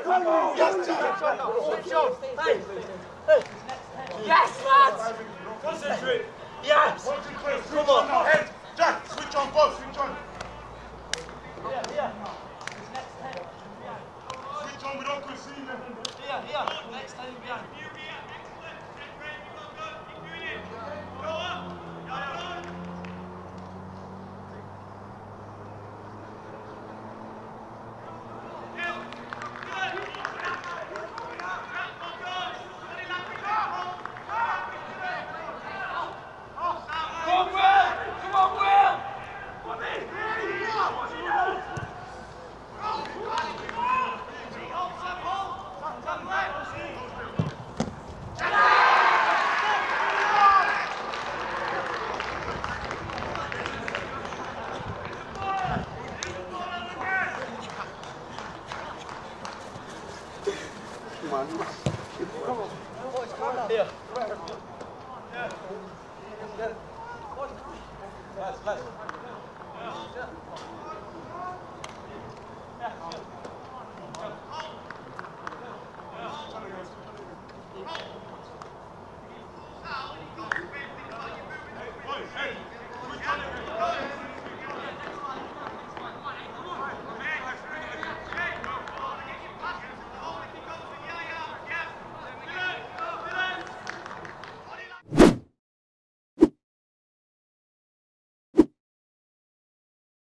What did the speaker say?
Yes, lads! Concentrate! Yes! Come on! Head! Jack! Switch on, both! Switch on! Switch on, we don't concede them! Here! Next time behind! Here. Let's.